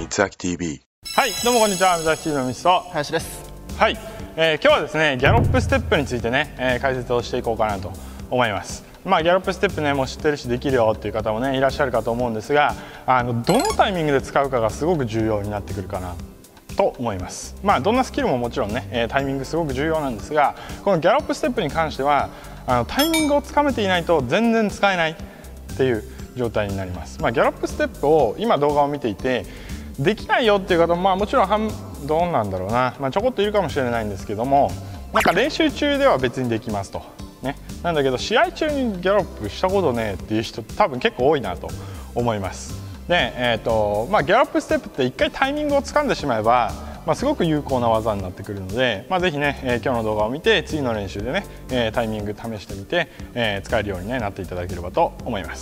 三崎 TV。 はい、どうもこんにちは。三崎 TV のミスト林です。 はい、今日はですねギャロップステップについてね、解説をしていこうかなと思います。ギャロップステップねもう知ってるしできるよっていう方もねいらっしゃるかと思うんですが、どのタイミングで使うかがすごく重要になってくるかなと思います。どんなスキルももちろんね、タイミングすごく重要なんですが、このギャロップステップに関してはタイミングをつかめていないと全然使えないっていう状態になります。ギャロップステップを今動画を見ていてできないよっていう方ももちろんどうなんだろうな、ちょこっといるかもしれないんですけども、なんか練習中では別にできますと、ね、なんだけど試合中にギャロップしたことねっていう人多分結構多いなと思います。で、ギャロップステップって一回タイミングをつかんでしまえば、すごく有効な技になってくるので、ぜひね、今日の動画を見て次の練習でね、タイミング試してみて、使えるように、なっていただければと思います。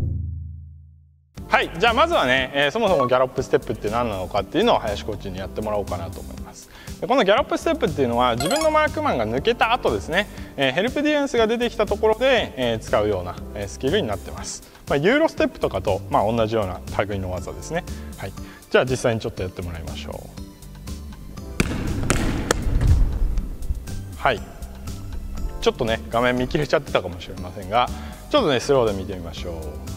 はい、じゃあまずはね、そもそもギャロップステップって何なのかっていうのを林コーチにやってもらおうかなと思います。でこのギャロップステップっていうのは自分のマークマンが抜けた後ですね、ヘルプディフェンスが出てきたところで、使うような、スキルになってます。ユーロステップとかと、同じような類の技ですね。はい、じゃあ実際にちょっとやってもらいましょう。はい、ちょっとね画面見切れちゃってたかもしれませんが、ちょっとねスローで見てみましょう。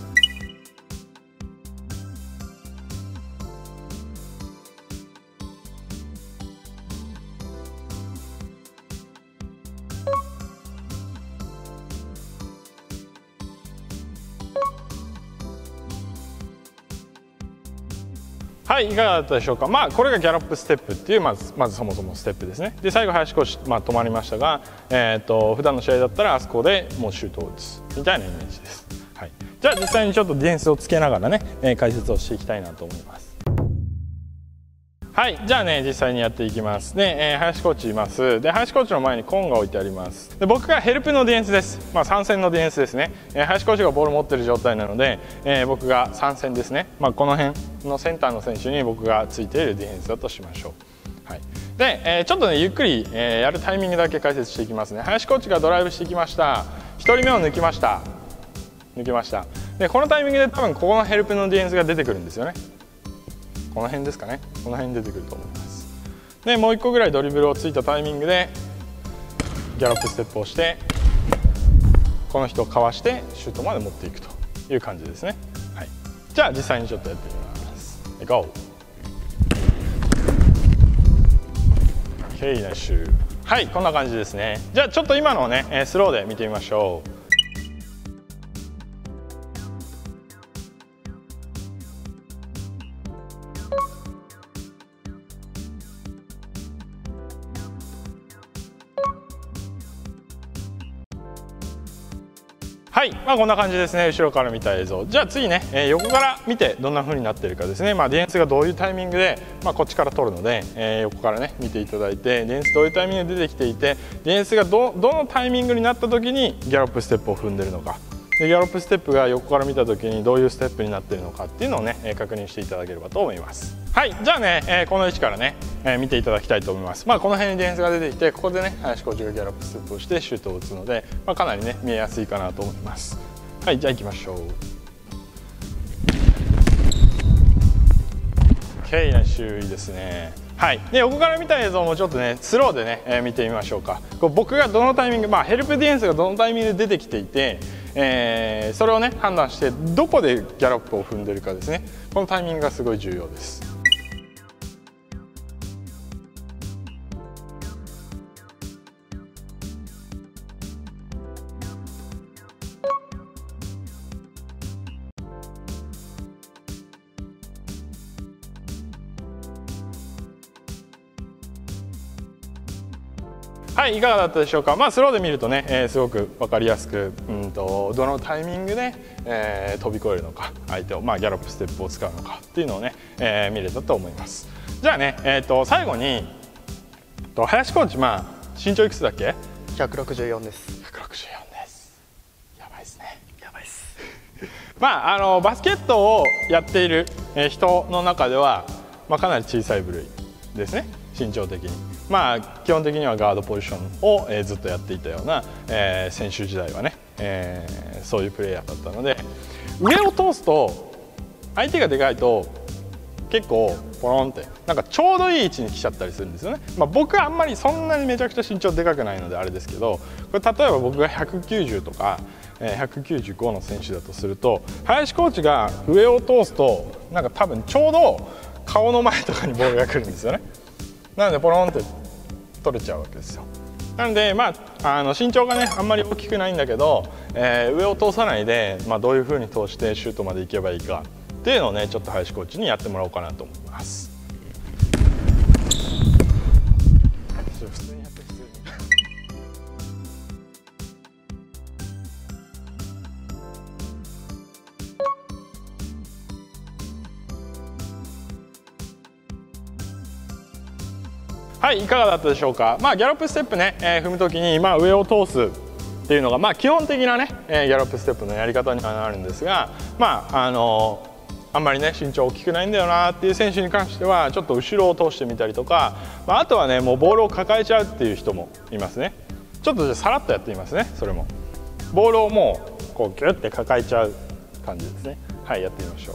はい、いかがだったでしょうか。これがギャロップステップっていうまずそもそもステップですね。で最後林コーチ、止まりましたが、普段の試合だったらあそこでもうシュートを打つみたいなイメージです。はい、じゃあ実際にちょっとディフェンスをつけながらね、解説をしていきたいなと思います。はい、じゃあね実際にやっていきますね。林コーチいます。で林コーチの前にコーンが置いてあります。で僕がヘルプのディフェンスです。参戦のディフェンスですね。林コーチがボール持ってる状態なので、僕が参戦ですね。この辺のセンターの選手に僕がついているディフェンスだとしましょう。はい、で、ちょっとねゆっくり、やるタイミングだけ解説していきますね。林コーチがドライブしてきました。1人目を抜きました。でこのタイミングで多分ここのヘルプのディフェンスが出てくるんですよね。この辺ですかね。この辺に出てくると思います。でもう1個ぐらいドリブルをついたタイミングでギャロップステップをしてこの人をかわしてシュートまで持っていくという感じですね。はい、じゃあ実際にちょっとやってみます。GO! OK、ナイス。はい、こんな感じですね。じゃあちょっと今のをねスローで見てみましょう。はい、こんな感じですね。後ろから見た映像。じゃあ次ね、横から見てどんな風になっているかですね。ディフェンスがどういうタイミングで、こっちから取るので、横からね見ていただいて、ディフェンスどういうタイミングで出てきていて、ディフェンスがどのタイミングになった時にギャロップステップを踏んでるのか。でギャロップステップが横から見た時にどういうステップになっているのかっていうのをね確認していただければと思います。はい、じゃあね、この位置からね、見ていただきたいと思います。この辺にディフェンスが出てきて、ここでね林コーチがギャロップステップをしてシュートを打つので、かなりね見えやすいかなと思います。はい、じゃあ行きましょう。OK、ナイス、いいですね。はい、で横から見た映像もちょっとねスローでね、見てみましょうか。僕がどのタイミング、ヘルプディフェンスがどのタイミングで出てきていて、それをね判断してどこでギャロップを踏んでるかですね。このタイミングがすごい重要です。はい、いかがだったでしょうか。スローで見るとね、すごく分かりやすく、どのタイミングで、飛び越えるのか、相手を、ギャロップステップを使うのかっていうのをね、見れたと思います。じゃあね、最後に林コーチ、身長いくつだっけ 164です。 164です。やばいですね。 やばいです。 バスケットをやっている人の中では、かなり小さい部類ですね、身長的に。基本的にはガードポジションを、ずっとやっていたような、選手時代はね、そういうプレーヤーだったので、上を通すと相手がでかいと結構ポロンってなんかちょうどいい位置に来ちゃったりするんですよね。僕はあんまりそんなにめちゃくちゃ身長でかくないのであれですけど、これ例えば僕が190とか195の選手だとすると、林コーチが上を通すとなんか多分ちょうど顔の前とかにボールが来るんですよね。なのでポロンって取れちゃうわけですよ。なので身長がねあんまり大きくないんだけど、上を通さないで、どういう風に通してシュートまで行けばいいかっていうのをねちょっと林コーチにやってもらおうかなと思います。普通にやって普通にはい、いかがだったでしょうか。ギャロップステップね、踏むときに上を通すっていうのが基本的なね、ギャロップステップのやり方にはなるんですが、あんまりね身長大きくないんだよなっていう選手に関してはちょっと後ろを通してみたりとか、あとはねもうボールを抱えちゃうっていう人もいますね。ちょっとじゃあさらっとやってみますね。それもボールをもうこうギュッて抱えちゃう感じですね。はい、やってみましょう。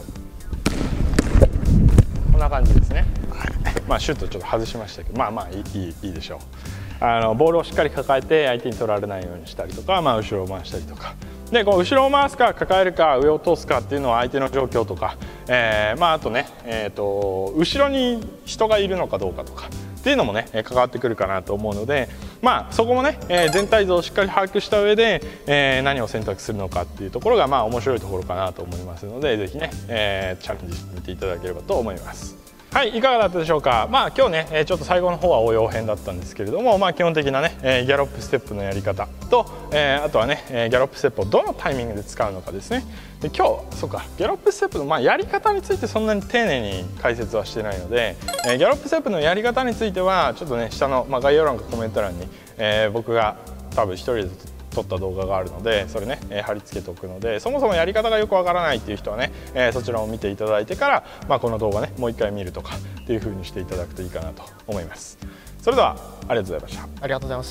こんな感じですね。シュートちょっと外しましたけど、いいでしょう。ボールをしっかり抱えて相手に取られないようにしたりとか、後ろを回したりとかで、こう後ろを回すか抱えるか上を通すかっていうのは相手の状況とか、あとね、後ろに人がいるのかどうかとかっていうのもね関わってくるかなと思うので、そこもね、全体像をしっかり把握した上で、何を選択するのかっていうところが面白いところかなと思いますので、ぜひね、チャレンジしてみていただければと思います。はい、いかがだったでしょうか。今日ねちょっと最後の方は応用編だったんですけれども、基本的なねギャロップステップのやり方と、あとはねギャロップステップをどのタイミングで使うのかですね。で今日そうかギャロップステップのやり方についてそんなに丁寧に解説はしてないので、ギャロップステップのやり方についてはちょっとね下の、概要欄かコメント欄に、僕が多分一人で撮った動画があるので、それね、貼り付けておくので、そもそもやり方がよくわからないっていう人はね、そちらを見ていただいてから、この動画ねもう一回見るとかっていう風にしていただくといいかなと思います。それではありがとうございました。 ありがとうございました。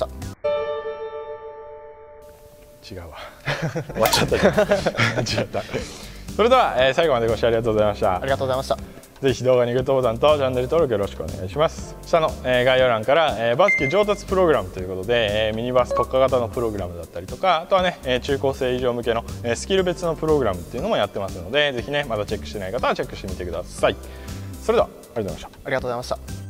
違うわ終わっちゃった違った。それでは、最後までご視聴ありがとうございました。 ありがとうございました。 ぜひ動画にグッドボタンとチャンネル登録よろしくお願いします。下の概要欄からバスケ上達プログラムということでミニバス特化型のプログラムだったりとか、あとはね中高生以上向けのスキル別のプログラムっていうのもやってますので、ぜひねまだチェックしてない方はチェックしてみてください。それではありがとうございました。 ありがとうございました。